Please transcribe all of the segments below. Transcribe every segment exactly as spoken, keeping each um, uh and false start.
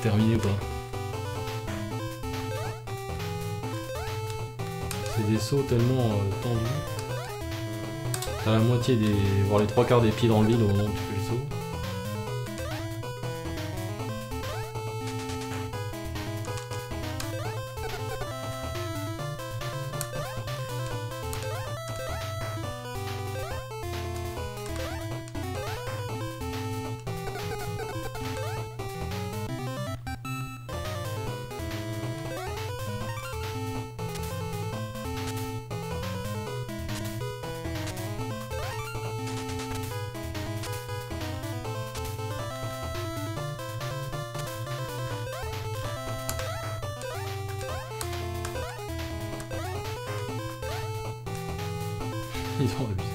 terminé ou pas. C'est des sauts tellement euh, tendus. T'as la moitié des... voire les trois quarts des pieds dans le vide au moment où tu fais le saut. Ils ont abusé.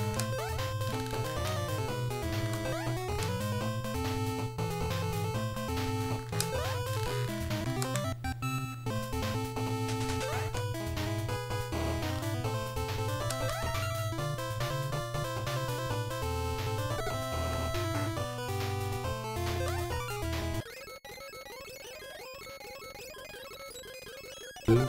Deux.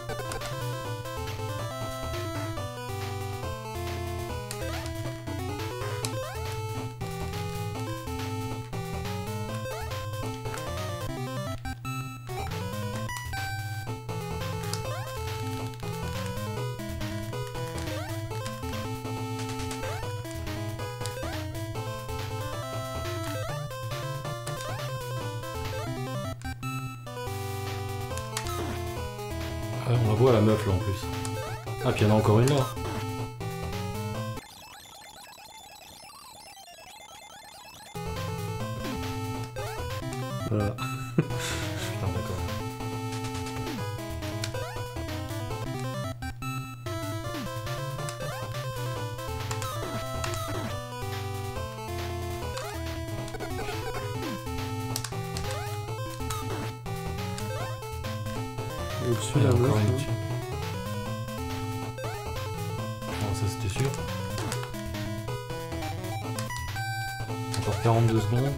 Ah, on la voit la meuf là en plus. Ah, puis il y en a encore une là. Voilà. Putain, d'accord. Au-dessus, Il y là, a encore meuf, une hein. dessus. Bon, ça c'était sûr. Encore quarante-deux secondes.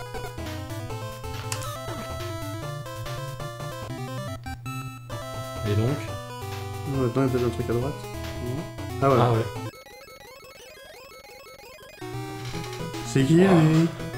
Et donc Maintenant, il y a peut-être un truc à droite. Ah, voilà. Ah ouais. C'est qui, lui?